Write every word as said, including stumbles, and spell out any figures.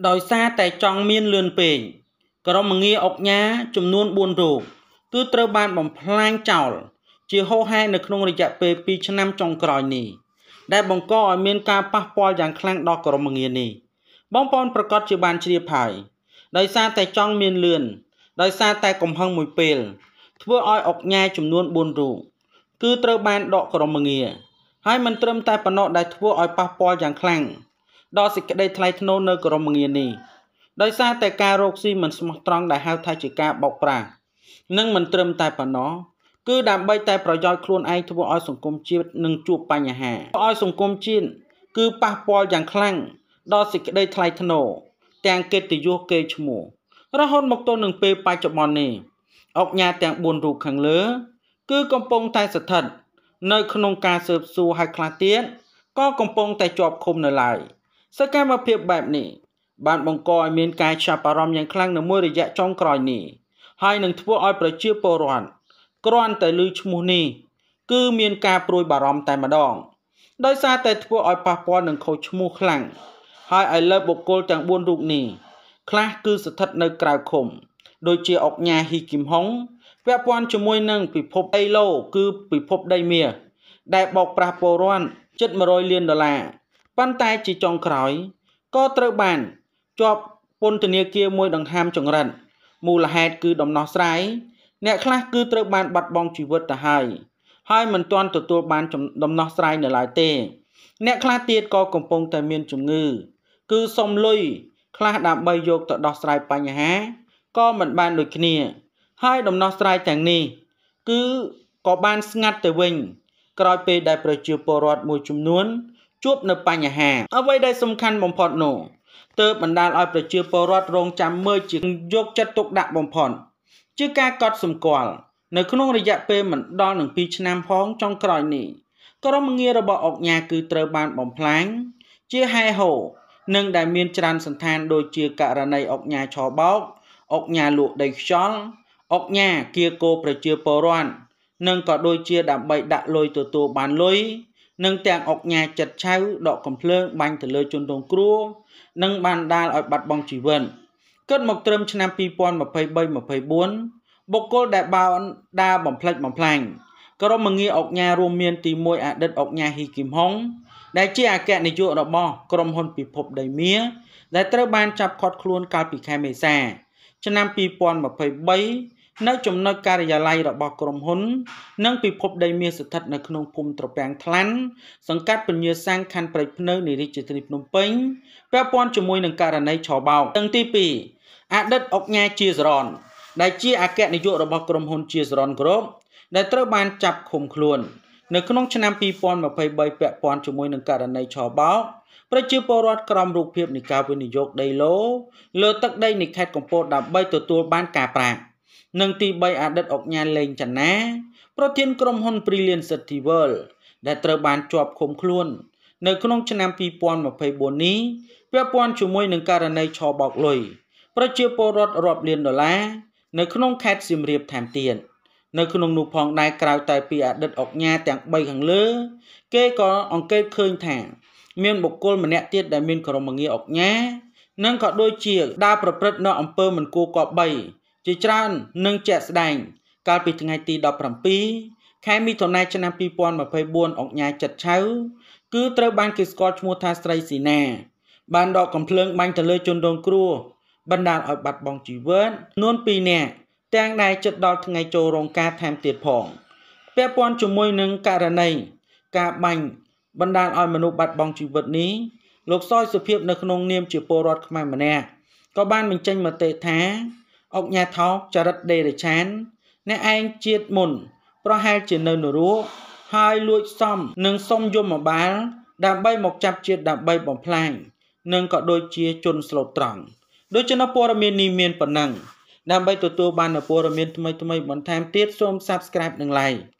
ដោយសារតែចង់មានលឿនពេកក្រុមងារអុកញ៉ាចំនួនបួនរូបគឺត្រូវបានបំផ្លាញចោលជាហូរហែនៅក្នុងរយៈពេលពីរឆ្នាំចុងក្រោយនេះដែលបង្កឲ្យមានការប៉ះពាល់យ៉ាងខ្លាំងដល់ក្រុមងារនេះបងប្អូនប្រកាសជាបានជ្រាបហើយដោយសារតែចង់មានលឿនដោយសារតែកំហឹងមួយពេលធ្វើឲ្យអុកញ៉ាចំនួនបួនរូបគឺត្រូវបានដកក្រុមងារហើយមិនត្រឹមតែប៉ុណ្ណោះដែលធ្វើឲ្យប៉ះពាល់យ៉ាងខ្លាំងដល់សេចក្តីថ្លៃថ្នូរនៅក្រុមងារនេះដោយសារតែការរកស៊ីមិនស្មោះត្រង់ដែលហៅថាជាការបោកប្រាស់និងមិនត្រឹមតែប៉ុណ្ណោះគឺដើម្បីតែប្រយោជន៍ខ្លួនឯងធ្វើឲ្យសង្គមជាតិនឹងជួបបញ្ហាឲ្យសង្គមជាតិគឺប៉ះពាល់យ៉ាងខ្លាំងដល់សេចក្តីថ្លៃថ្នូរទាំងកិត្តិយសកេរ្តិ៍ឈ្មោះរហូតមកទល់នឹងពេលបច្ចុប្បន្ននេះអុកញ៉ាទាំងបួនរូបខាងលើគឺកំពុងតែស្ថិតនៅក្នុងការស៊ើបសួរហើយខ្លះទៀតក៏កំពុងតែជាប់ឃុំនៅឡើយសកម្មភាពបែបនេះបានបង្កឲ្យមានការចាប់អារម្មណ៍យ៉ាងខ្លាំងនៅមួយរយៈចុងក្រោយនេះហើយនឹងធ្វើឲ្យប្រជាពលរដ្ឋគ្រាន់តែឮឈ្មោះនេះគឺមានការព្រួយបារម្ភតែម្ដងដោយសារតែធ្វើឲ្យប៉ះពាល់នឹងខូចឈ្មោះខ្លាំងហើយឥឡូវបុគ្គលទាំងបួនរូបនេះខ្លះគឺស្ថិតនៅក្រៅឃុំដូចជាអុកញ៉ាហ៊ីគីមហុងពាក់ព័ន្ធជាមួយនឹងពិភពដីឡូគឺពិភពដីមាសដែលបោកប្រាស់ពលរដ្ឋជិតមួយរយលានដុល្លារប៉ុន្តែជាចុងក្រោយក៏ត្រូវបានជាប់ពន្ធនាគារមួយដង្ហើមចង្រិតមូលហេតុគឺដំណោះស្រាយអ្នកខ្លះគឺត្រូវបានបាត់បង់ជីវិតទៅហើយហើយមិនទាន់ទទួលបានដំណោះស្រាយនៅឡើយទេអ្នកខ្លះទៀតក៏កំពុងតែមានជំងឺគឺសុំលុយខ្លះដើម្បីយកទៅដោះស្រាយបញ្ហាក៏មិនបានដូចគ្នាហើយដំណោះស្រាយទាំងនេះគឺក៏បានស្ងាត់ទៅវិញក្រោយពេលដែលប្រជាពលរដ្ឋមួយចំនួនជួបនៅបញ្ហាអ្វីដែលសំខាន់បំផុតនោះទើបបណ្ដាលឲ្យប្រជាពលរដ្ឋរងចាំមើលជាយកចិត្តទុកដាក់បំផុតជាការកត់សម្គាល់នៅក្នុងរយៈពេលមិនដល់នឹងពីរឆ្នាំផងចុងក្រោយនេះក្រុមងាររបស់អុកញ៉ាគឺត្រូវបានបំផ្លាញជាហែហូនិងដែលមានច្រើនសន្តានដូចជាករណីអុកញ៉ាឆោបោកអុកញ៉ាលក់ដីខ្យល់អុកញ៉ាគៀកោប្រជាពលរដ្ឋនិងក៏ដូចជាដើម្បីដាក់លុយទទួលបានលុយនិងទាំងអុកញ៉ាចិត្តឆៅដកកំភ្លើងបាញ់ទៅលើជនរងគ្រោះនិងបានដាល់ឲ្យបាត់បង់ជីវិតគិតមកត្រឹមឆ្នាំពីរពាន់ម្ភៃបី ម្ភៃបួនបុគ្គលដែលបានដើរបំផ្លិចបំផ្លាញក្រុមងារអុកញ៉ារួមមានទីមួយអតីតអុកញ៉ាហ៊ីគីមហុងដែលជាអគ្គនាយករបស់ក្រុមហ៊ុនពិភពដីមាសដែលត្រូវបានចាប់ឃាត់ខ្លួនកាលពីខែមេសាឆ្នាំពីរពាន់ម្ភៃបីនៅចំណុចការិយាល័យរបស់ក្រុមហ៊ុននិងពិភពដីមាសស្ថិតនៅក្នុងភូមិត្រពាំងថ្លាន់សង្កាត់ពញាសាំងខណ្ឌព្រៃភ្នៅនៃរាជធានីភ្នំពេញពាក់ព័ន្ធជាមួយនឹងករណីឆោបោកទាំងទីពីរអតីតអុកញ៉ាជាសរនដែលជាអគ្គនាយករបស់ក្រុមហ៊ុនជាសរនគ្រប់ដែលត្រូវបានចាប់ឃុំខ្លួននៅក្នុងឆ្នាំពីរពាន់ម្ភៃបីពាក់ព័ន្ធជាមួយនឹងករណីឆោបោកប្រជាពលរដ្ឋក្រោមរូបភាពនៃការវិនិយោគដីឡូលើទឹកដីនៃខេត្តកំពតដើម្បីទទួលបានការប្រាក់និងទីបីអតីតអុកញ៉ាលេងចនាប្រធានក្រុមហ៊ុន Brilliant City World ដែលត្រូវបានជាប់ឃុំខ្លួននៅក្នុងឆ្នាំពីរពាន់ម្ភៃបួននេះពាក់ព័ន្ធជាមួយនឹងករណីឆោបោកលុយប្រជាពលរដ្ឋរាប់លានដុល្លារនៅក្នុងខេត្តសៀមរាបថែមទៀតនៅក្នុងនោះផងដែរក្រៅតែពីអតីតអុកញ៉ាទាំងបីខាងលើគេក៏អង្កេតឃើញថាមានបុគ្គលម្នាក់ទៀតដែលមានក្រុមងារអុកញ៉ានិងក៏ដូចជាដើរប្រព្រឹត្តនៅអំពើមិនគួរគប្បីជាច្រើននឹងជាក់ស្ដែងកាលពីថ្ងៃទីដប់ប្រាំពីរខែមិថុនាឆ្នាំពីរពាន់ម្ភៃបួនអុកញ៉ាចិត្តឆៅគឺត្រូវបានគេស្គាល់ឈ្មោះថាស្រីស៊ីណាបានដកកំភ្លើងបាញ់ទៅលើជនរងគ្រោះបណ្ដាលឲ្យបាត់បង់ជីវិតចំនួនពីរនាក់ទាំងដែលជិតដល់ថ្ងៃចូលរោងការថែមទៀតផងពាក់ព័ន្ធជាមួយនឹងករណីការបាញ់បណ្ដាលឲ្យមនុស្សបាត់បង់ជីវិតនេះលោកសយសុភាពនៅក្នុងនាមជាពលរដ្ឋខ្មែរម្នាក់ក៏បានបញ្ចេញមតិថាអុកញ៉ាថោកចរិតដេរឆានអ្នកឯងជាតិមុនប្រហែលជានៅនរោហើយលួចសំនិងសុំយមបាលដើម្បីមកចាប់ជាតិដើម្បីបំផ្លាញនិងក៏ដូចជាជន់ស្លូតត្រង់ដូច្នេះព័ត៌មាននេះមានប៉ុណ្ណឹងដើម្បីទទួលបាននូវព័ត៌មានថ្មីៗបន្ថែមទៀតសូម Subscribe និង Like